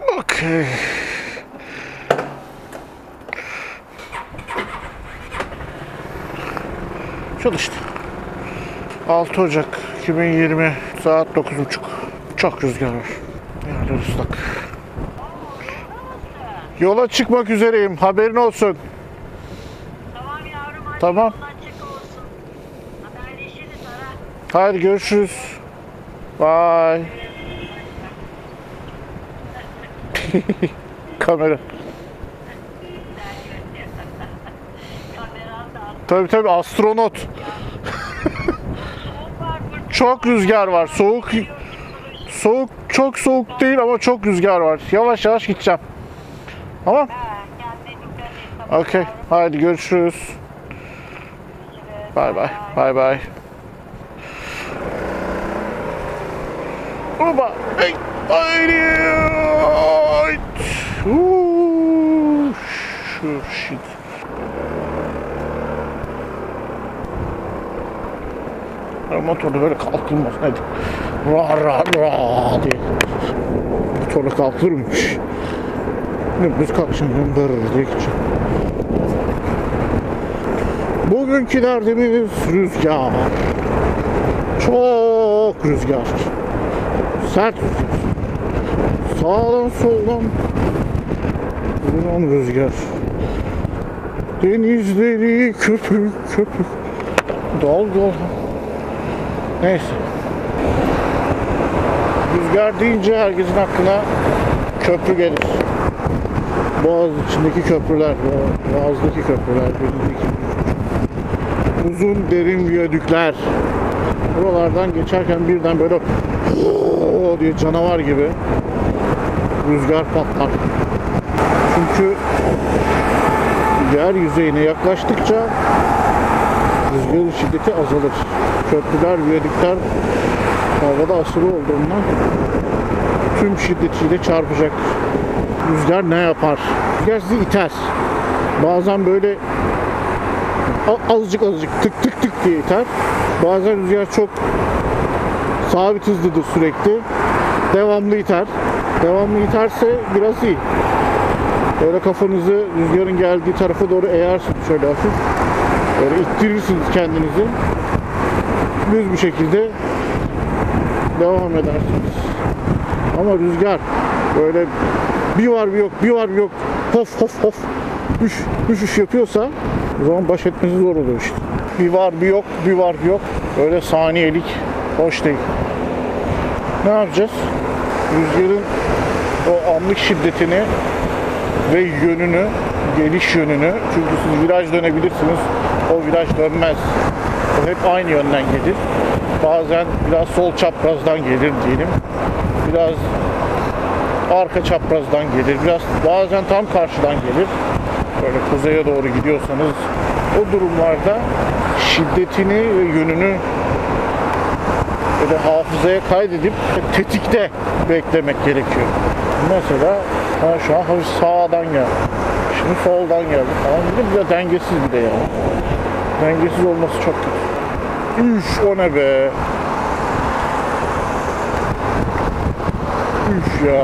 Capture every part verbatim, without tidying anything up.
Okey. Çalıştı. altı Ocak iki bin yirmi saat dokuz buçuk. Çok rüzgar var. Yerler ıslak. Yola çıkmak üzereyim. Haberin olsun. Tamam yavrum, hadi Tamam. yolun açık olsun. Haberleşiriz ara. Hadi görüşürüz. Bye. Kamera. Kameran da al. Tabii tabii astronot. Soğuk var burada. Çok rüzgar var. Soğuk soğuk çok soğuk değil ama çok rüzgar var. Yavaş yavaş gideceğim. Tamam. Ha, kendine dikkat et. Tamam Okey. yavrum, Hadi görüşürüz. görüşürüz. Bay bay. Bay bay. Oba. Hey. Haydi. Uuu. Şu shit. Motorda böyle kalkılmaz. Hadi. Ra ra ra diye. Motorla kalkılırmış. Biz kalkışın. Bırr diye gideceğim. Bugünkü derdimiz rüzgar. Çok rüzgar. Sert rüzgar. Sağdan soldan vuran rüzgar. Denizleri köpük köpük. Dalgalı. Neyse. Rüzgar deyince herkesin aklına köprü gelir. Boğaz içindeki köprüler, Boğaz'daki köprüler, Deniz'deki uzun derin viyadükler. Buralardan geçerken birden böyle o diye canavar gibi rüzgar patlar. Çünkü yer yüzeyine yaklaştıkça rüzgarın şiddeti azalır. Köprüler, viyadükler havada asılı olduğundan tüm şiddetiyle çarpacak. Rüzgar ne yapar? Rüzgar sizi iter. Bazen böyle azıcık azıcık tık tık tık diye iter. Bazen rüzgar çok sabit hızlıdır sürekli. Devamlı iter. Devamlı iterse biraz iyi. Böyle kafanızı rüzgarın geldiği tarafa doğru eğersiniz şöyle hafif. Böyle ittirirsiniz kendinizi. Düz bir şekilde devam edersiniz. Ama rüzgar böyle bir var bir yok, bir var bir yok, hof hof hof üş üş üş yapıyorsa o zaman baş etmesi zor oluyor işte. Bir var bir yok, bir var bir yok. Böyle saniyelik hoş değil. Ne yapacağız? Rüzgarın o anlık şiddetini ve yönünü, geliş yönünü, çünkü siz viraj dönebilirsiniz, o viraj dönmez. O hep aynı yönden gelir. Bazen biraz sol çaprazdan gelir diyelim. Biraz arka çaprazdan gelir. Biraz bazen tam karşıdan gelir. Böyle kuzeye doğru gidiyorsanız o durumlarda şiddetini ve yönünü böyle hafızaya kaydedip tetikte beklemek gerekiyor. Mesela ben şu an hafif sağdan geldim. Şimdi soldan geldim falan. Bir de dengesiz bir de yani. Dengesiz olması çok kötü. Üf, o ne be? Üf ya.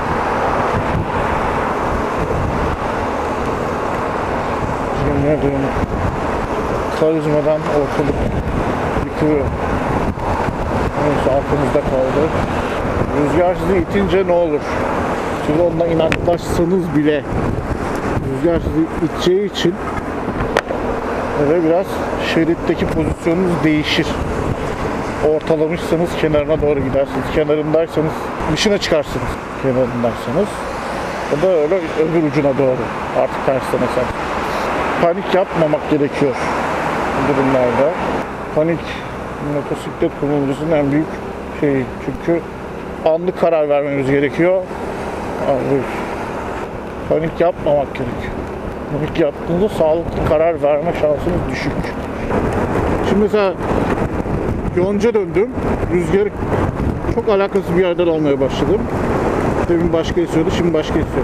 Yemin ederim karizmadan ortalık yıkılıyor. Neyse altımızda kaldı. Rüzgar sizi itince ne olur? Siz onunla inatlaşsanız bile rüzgar sizi iteceği için böyle biraz şeritteki pozisyonunuz değişir. Ortalamışsanız kenarına doğru gidersiniz. Kenarındaysanız dışına çıkarsınız. Kenarındaysanız o da öyle öbür ucuna doğru. Artık tersten eser. Panik yapmamak gerekiyor bu durumlarda. Panik motosiklet kullanıcısının en büyük şeyi. Çünkü anlık karar vermemiz gerekiyor. Abi, panik yapmamak gerekiyor. Panik yaptığınızda sağlıklı karar verme şansınız düşük. Şimdi mesela yonca döndüm. Rüzgarı çok alakasız bir yerden almaya başladım. Demin başka esiyordu, şimdi başka esiyor.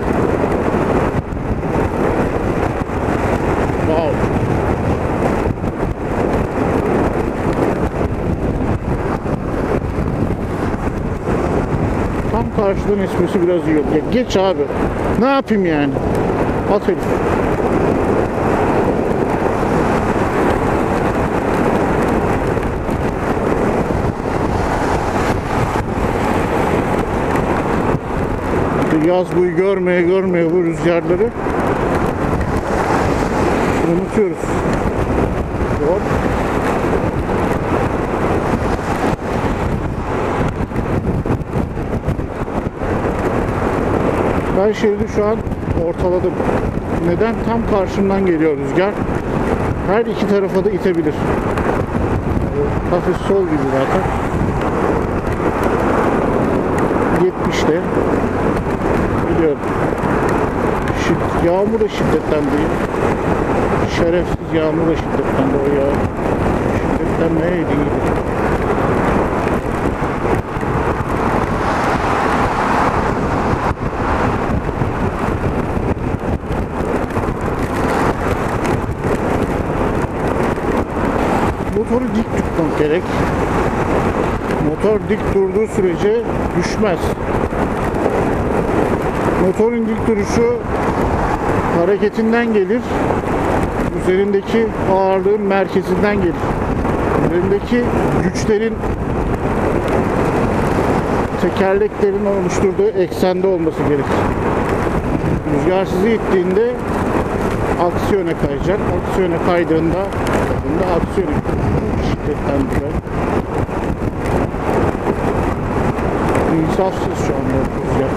Wow. Tam karşıdan esmesi biraz iyi oldu. Ya geç abi. Ne yapayım yani? At herif. Yaz boyu görmeye görmeye bu rüzgarları unutuyoruz. Hop. Ben şeridi şu an ortaladım. Neden? Tam karşımdan geliyor rüzgar. Her iki tarafa da itebilir. Hafif sol gibi zaten. yetmişte. Biliyorum. Şid yağmur da şiddetlendi. Şerefsiz yağmur da şiddetlendi o ya. Şiddetlenmeye değil. Motoru dik tutmak gerek. Motor dik durduğu sürece düşmez. Motorun dik duruşu hareketinden gelir. Üzerindeki ağırlığın merkezinden gelir. Üzerindeki güçlerin tekerleklerin oluşturduğu eksende olması gerekir. Rüzgar sizi ittiğinde aksi yöne kayacak. Aksi yöne kaydığında da aksi yöne şiddetlendirir. İnsafsız şu anda rüzgar.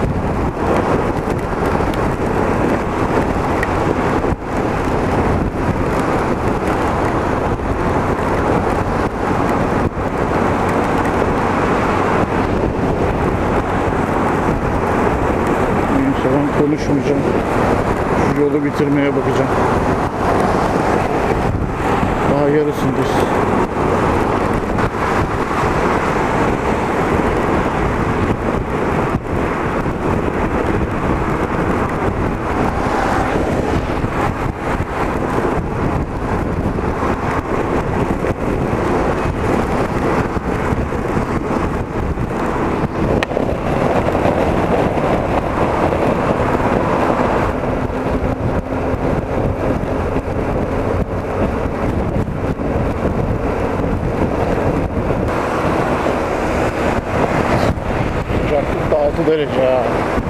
Neyse ben konuşmayacağım. Şu yolu bitirmeye bakacağım. Daha yarısındayız. Sıcaklık da altı derece ya.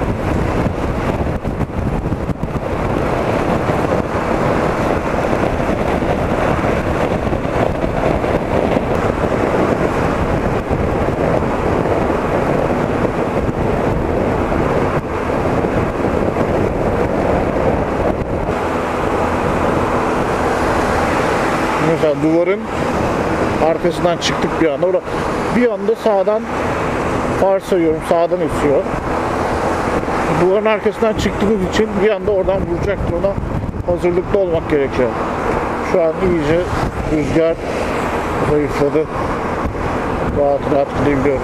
Mesela duvarın arkasından çıktık bir anda. Orada bir anda sağdan varsayıyorum sağdan esiyor. Duvarın arkasından çıktığımız için bir anda oradan vuracaktır. Ona hazırlıklı olmak gerekiyor. Şu an iyice rüzgar zayıfladı. Rahat rahat gidebiliyorum.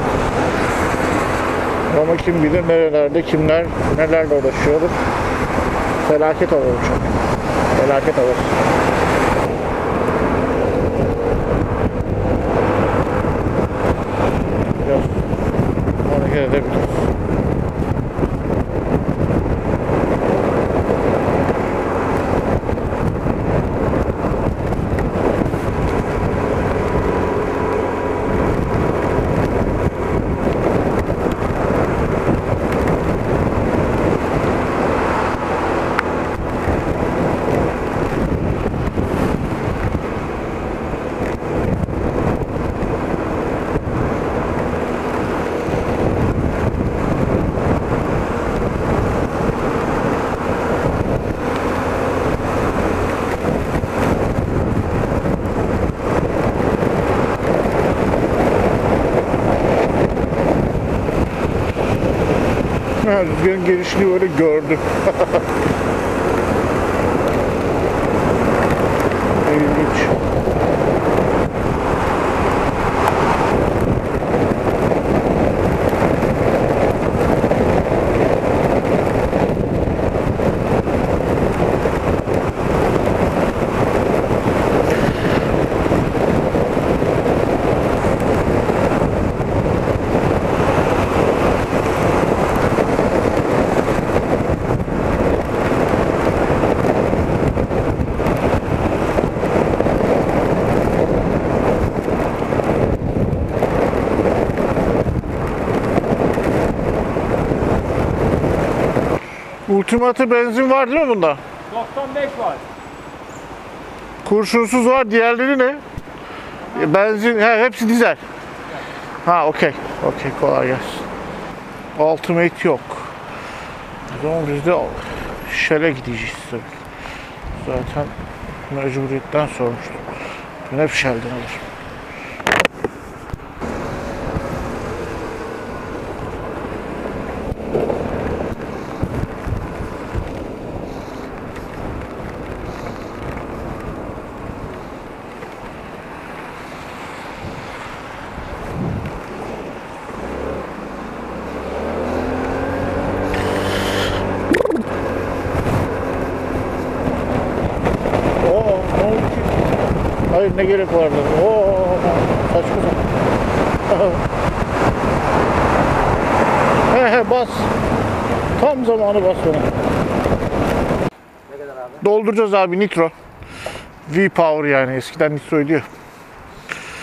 Ama kim bilir nerelerde kimler nelerle uğraşıyordur. Felaket hava uçak. Felaket hava. Biraz hareket edebiliriz. Ha, rüzgarın gelişini öyle gördüm. İlginç. Ultimatı benzin var değil mi bunda? doksan beş var. Kurşunsuz var. Diğerleri ne? E, Benzin, he, hepsi dizel. Ha, okey. Okey, kolay gelsin. Ultimate yok. O zaman biz de Shell'e gideceğiz tabii. Zaten mecburiyetten sormuştum. Ben hep Shell'den alırım. Oo, ne oldu ki? Hayır, ne gerek vardı? Oo, saçma sapan. He he, bas. Tam zamanı bas bana. Ne kadar abi? Dolduracağız abi, nitro. V-Power yani, eskiden nitroydu ya.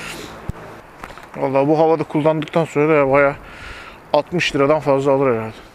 Vallahi bu havada kullandıktan sonra da bayağı altmış liradan fazla alır herhalde.